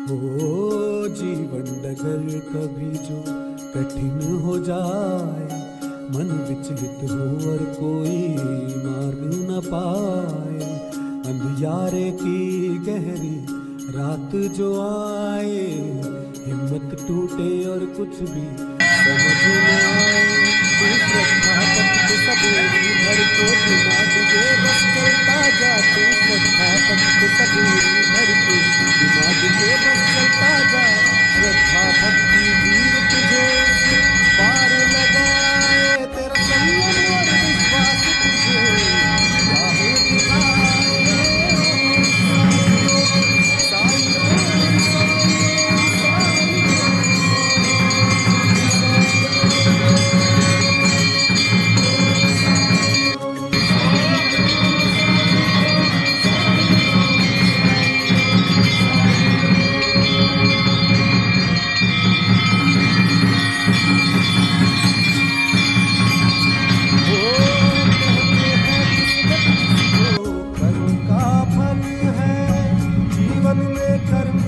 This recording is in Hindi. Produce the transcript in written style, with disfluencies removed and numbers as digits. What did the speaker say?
हो जीवन डगर कभी जो कठिन हो जाए, मन विचलित हो और कोई मार्ग न पाए, अंधियारे की गहरी रात जो आए, हिम्मत टूटे और कुछ भी समझ न आए, तू श्रद्धा पथ पे सबेरी भर के बिना तुझे बस चलता जा, तू श्रद्धा पथ पे सबेरी भर के बिना तुझे बस चलता जा, श्रद्धा भक्ति वीर तुझे पार लगाए, तेरा संयम और विश्वास तुझे राह दिखाए, साईं कर्म